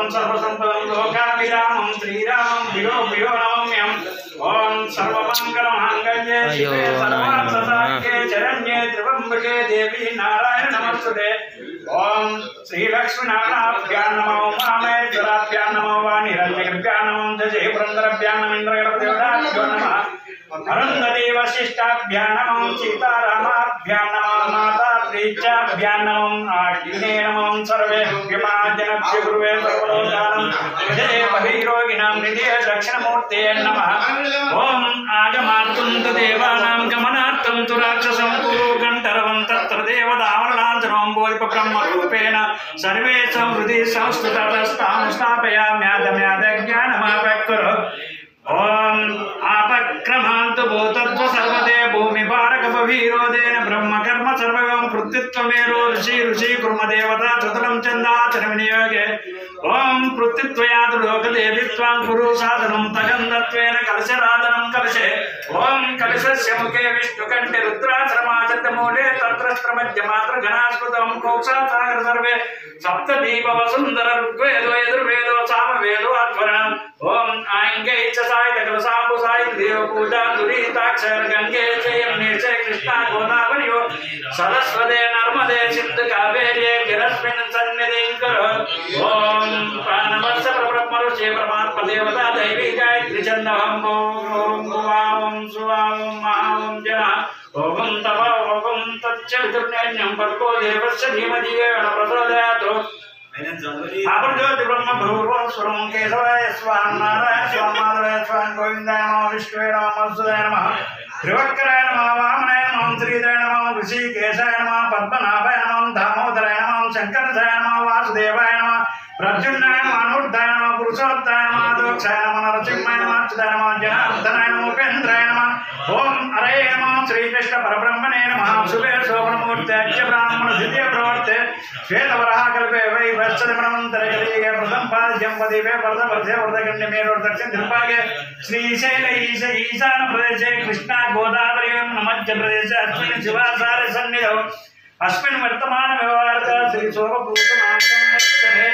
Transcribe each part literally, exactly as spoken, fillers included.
सर्वसंपदं लोकाभिरामं श्रीरामं प्रियो प्रियो नमाम्यहम्। ओम सर्वमंगलमांगल्ये शिवे सर्वार्थसाध्ये शरण्ये त्र्यंबके देवी नारायण नमस्तुते। ओम श्री लक्ष्मीनारायणाभ्यां नमो वामेश्वराभ्यां नमो वाणिरण्यभ्यां नमो जय पुरंदराभ्यां नमो इंद्रगणदेवताभ्यो नमः। अरुन्धती वशिष्ठाभ्यां नमो सीतारामाभ्यां नमो माता प्रीत्याभ्यां नमो आश्विने नमो सर्वेभ्यमाजनभ्यो गुरुवे सर्वलोकानां जय बहिरोगिणां निधये दक्षिणमूर्ते नमः। ओम आगमार्थं तु देवानां गमनार्थं तु राक्षसं कुरु गन्धर्वं तत्र देवतावरणाञ्जनं बोधिब्रह्मरूपेण सर्वेषां हृदि संस्कृततस्तां स्थापयाम्यादम्यादज्ञानमापक्कुरु। ओम आपक्रमांतु भूतत्व सर्वदे भूमिभारकपवीरोदेन ब्रह्मकर्म सर्वं पृथ्वीत्वमेरो ऋषि ऋषि कुर्म देवता चतुरं चन्दाचरविनियोगे। ओम पृथ्वीत्वयातु लोकदेवीत्वां कुरु साधनं तगन्धत्वेन कलशराधनं कलशे। ओम कलशस्य मुखे विष्णुकण्ठे रुद्राश्रमाचतमूले तत्रस्त्रमध्यमात्र घनास्पदं कोक्षासागर सर्वे सप्तदीप वसुंधर ऋग्वेदो यजुर्वेदो सामवेदो अध्वर्णम्। ओम आंगे च साहित्य कलशाम्बु साहित्य देव पूजा दुरीताक्षर गंगे च यमुने च कृष्णा गोदावरी सरस्वती नर्मदे सिंधु कावेरी जलस्मिन् सन्निधिं कुरु। ओम प्राणवत्स परब्रह्म ऋषि परमात्मा देवता दैवी गायत्री छन्दः। ओम भुवां सुवां महां जना ओम तव ओम तच्च विदुर्ण्यं भर्गो देवस्य धीमहि न प्रचोदयात्। आपण ज्योति ब्रह्म भूर्भुवः स्वरं केशवाय स्वाहा नारायण स्वाहा माधवाय स्वाहा गोविन्दाय नमः विष्णुवे नमः मधुसूदनाय नमः त्रिवक्राय नमः वामनाय नमः श्रीधराय नमः ऋषिकेशाय नमः पद्मनाभाय नमः दामोदराय नमः शंकराय नमः वासुदेवाय नमः प्रद्युम्नाय नमः अनूर्ध्वाय नमः पुरुषोत्ताय नमः दोक्षाय नमः नरसिंहाय नमः अच्युताय नमः जनार्दनाय नमः उपेन्द्राय नमः। ओम हरे नमः श्रीकृष्ण परब्रह्मणे नमः शुभे शोभनमूर्ते अच्च ब्राह्मण द्वितीय प्रवर्ते श्वेतवराहकल्पे वै वत्सदमनमन्तरे कलियुगे प्रथम पाद्यं पदीपे वर्धवर्धे वर्धकण्डे मेरुर् दक्षिण दिग्भागे श्रीशैल ईश ईशान प्रदेशे कृष्णा गोदावरी मध्य प्रदेशे अस्मिन् शिवासारे सन्निधौ अस्मिन् वर्तमान व्यवहारः श्री शोभभूतमान्तरे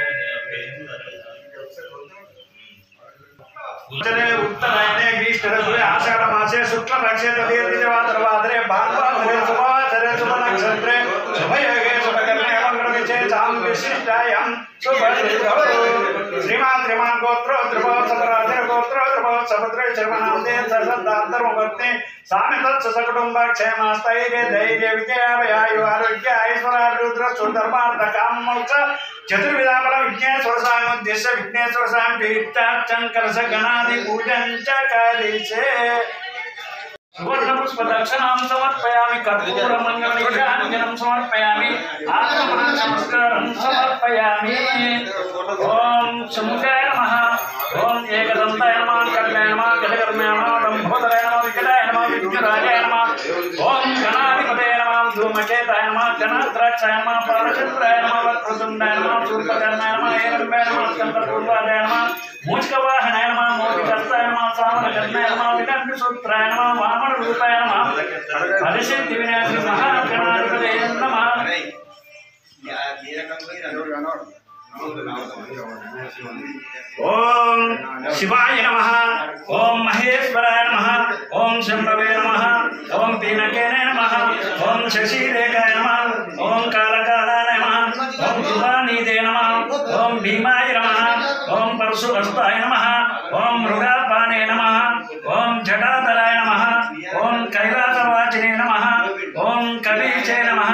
उत्तरे उत्तरायणे ग्रीष्मऋतुवे आषाढमासे शुक्लपक्षे तदीर्घवादरे भानुवासरे शुभवासरे शुभनक्षत्रे शुभयोगे शुभकर्णे मंगलविषये चां विशिष्टायां शुभनिर्भवतु। श्रीमान् श्रीमान् गोत्रो त्रिभुवनसपराधे गोत्रो त्रिभुवनसपत्रे शर्मनामदे ससदान्तर्मवर्ते सामितस्य सकुटुम्बक्षेमास्थैर्य धैर्य विजयाभयायु आरोग्य ऐश्वर्याभिवृद्धि सुधर्मार्थकामोक्ष चतुर्विधाफल विघ्नेश्वर स्वामी उद्देश्य विघ्नेश्वर स्वामी तीर्थार्चन कलश गणादि पूजन च करिष्ये। सुवर्ण पुष्प दक्षिणां समर्पयामि कर्पूर मंगलनिवेदनं समर्पयामि आत्मनं नमस्कारं समर्पयामि। ओम समुद्राय नमः ओम एकदन्ताय नमः कर्णाय नमः गजकर्णाय नमः लंबोदराय नमः विकटाय नमः विघ्नराजाय नमः ओम गणाधिपतये नमः धूमकेताय नमः गणाध्राक्षाय नमः पारचन्द्राय नमः वक्रतुण्डाय नमः शूर्पकर्णाय नमः हेरम्बाय नमः स्कन्दपूर्वाय नमः मूषिकवाहनाय नमः मोदिकर्ताय नमः सामरकर्णाय नमः विकण्ठसूत्राय नमः वामनरूपाय नमः हरिसिद्धिविनायक महागणाधिपतये नमः। ओम शिवाय नमः ओम महेश्वराय नमः ओम शंभवे नमः ओम पीनकेने नमः ओम शशिरेखाय नमः ओम कालकालाय नमः ओम शिवानीदे नमः ओम भीमाय नमः ओम परशुहस्ताय नमः ओम मृगापाने नमः ओम जटाधराय नमः ओम कैलासवाचिने नमः ओम कवीचे नमः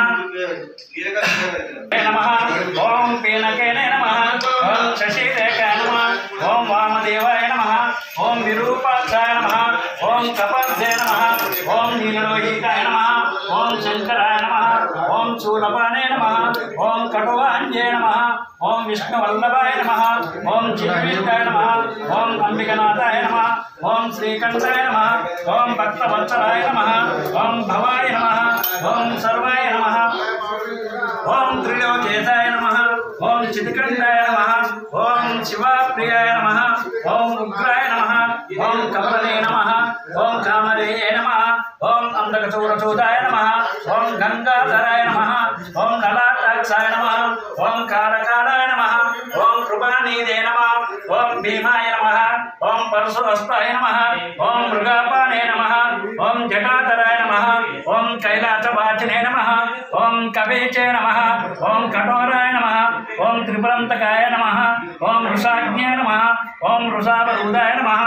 नमः ओम पीनकेने नमः ओम शशिरेखाय नमः ओम वामदेवाय नमः ओम विरूपाक्षाय नमः ओम कपर्धे नमः ओम नीललोहिताय नमः ओम शंकराय नमः ओम शूलपाने नमः ओम कटुवाञ्जे नमः ओम विष्णुवल्लभाय नमः ओम चिन्मिष्टाय नमः ओम अंबिकनाथाय नमः ओम श्रीकंठाय नमः ओम भक्तवत्सलाय नमः ओम भवाय नमः ओम सर्वाय नमः ओम त्रिलोकेशाय नमः ओम चित्कण्ठाय नमः ओम शिवाप्रियाय नमः ओम उग्राय नमः ओम कमले नमः ओम कामदेये नमः ओम अंधकचूरचूदाय नमः ओम गंगाधराय नमः ओम नलाटाक्षाय नमः ओम कालकालाय नमः ओम कृपानी ఓం భీమాయ నమః ఓం పరశుహస్తాయ నమః ఓం మృగాపానే నమః ఓం జటాధరాయ నమః ఓం కైలాసవాచినే నమః ఓం కవేచే నమః ఓం కఠోరాయ నమః ఓం త్రిపురంతకాయ నమః ఓం వృషాజ్ఞాయ నమః ఓం వృషావరూధాయ నమః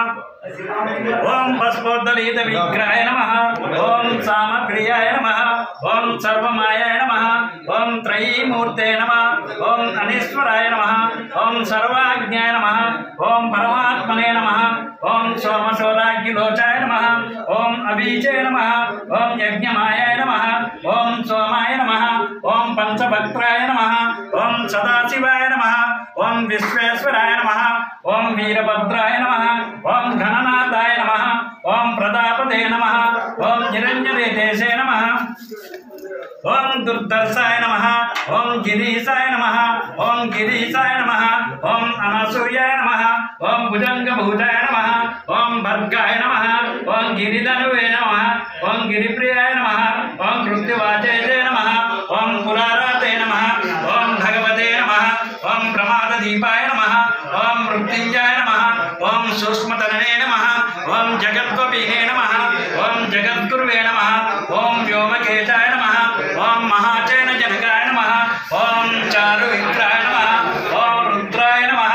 ఓం పశుపోద్దలీత విగ్రహాయ నమః ఓం సామప్రియాయ నమః ఓం సర్వమాయాయ నమః ఓం త్రయీమూర్తే నమః ఓం అనేశ్వరాయ నమః ఓం సర్వాజ్ఞాయ నమః ఓం పరమాత్మనే నమః ఓం సోమశోరాగ్నిలోచాయ నమః ఓం అబీజే నమః ఓం యజ్ఞమాయాయ నమః ఓం సోమాయ నమః ఓం పంచభక్త్రాయ నమః ఓం సదాశివాయ నమః ఓం విశ్వేశ్వరాయ నమః ఓం వీరభద్రాయ నమః ఓం ఘననాథాయ నమః ఓం ప్రతాపదే నమః ఓం నిరంజనేశే నమః ఓం దుర్దర్శాయ నమః ఓం గిరీశాయ నమః ఓం గిరీశాయ నమః ఓం అనసూయాయ నమః ఓం భుజంగభూజాయ నమః ఓం భర్గాయ నమః ఓం గిరిధనువే నమః ఓం గిరిప్రియాయ నమః ఓం కృత్తివాచేజే నమః ఓం పురారాతే నమః ఓం భగవతే నమః ఓం ప్రమాదదీపాయ నమః ఓం మృత్యుంజయాయ నమః ఓం సూక్ష్మతననే నమః ఓం జగద్గోపీనే నమః ఓం జగద్గురువే నమః ఓం వ్యోమకేశాయ నమః ఓం మహాచైన జనకాయ నమః ఓం చారు విగ్రహాయ నమః ఓం రుద్రాయ నమః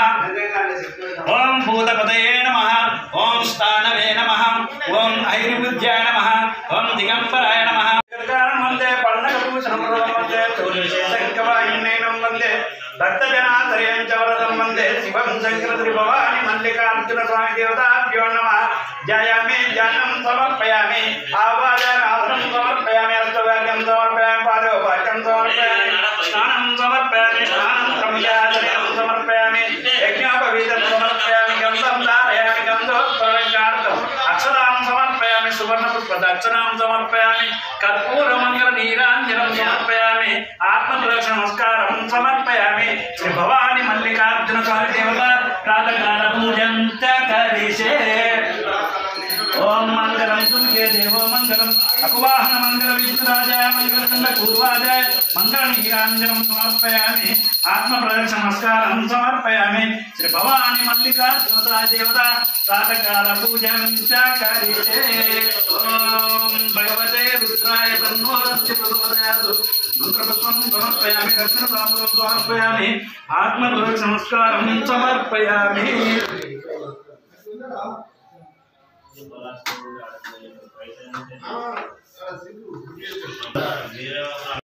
ఓం భూతపతయే నమః ఓం స్థానవే నమః ఓం ఐర్బుద్ధ్యాయ నమః ఓం దిగంబరాయ నమః వందే పన్నగభూషణం వందే తోలిశేషంకవాయినైనం వందే భక్తజనాశ్రయం చ వరదం వందే శివం శంకరద్రి భవాని మల్లికార్జున స్వామి దేవతాభ్యో నమః జయామి జనం సమర్పయామి ఆవాదనాదనం సమర్పయామి అష్టవాక్యం సమర్పయామి పాదోపాక్యం సమర్పయామి స్నానం సమర్పయామి స్నానంతరం యాజనం సమర్పయామి యజ్ఞోపవీతం సమర్పయామి గంధం ధారయామి గంధోత్సవం అక్షరాం సమర్పయామి సువర్ణపుష్పదక్షిణాం సమర్పయామి కర్పూరమంగళ నీరాంజనం సమర్పయామి ఆత్మప్రదక్షిణ నమస్కారం సమర్పయామి శ్రీ భవాని మల్లికార్జున స్వామి దేవత ప్రాతకాల పూజం చ కరిషే ఓం మంగళం తుల్యే దేవో మంగళం అపవాహన మంగళ విష్ణురాజాయ మంగళ పూర్వాజాయ మంగళ నీరాంజనం సమర్పయామి ఆత్మ ప్రదక్షిణ నమస్కారం సమర్పయామి శ్రీ భవాని మల్లికార్జున దేవత ప్రాతకాల పూజం చ కరిషే ఓం భగవతే రుద్రాయ తన్నోరస్య ప్రచోదయాత్ మంత్రపుష్పం సమర్పయామి దక్షిణ తాంబూలం సమర్పయామి ఆత్మ ప్రదక్షిణ నమస్కారం సమర్పయామి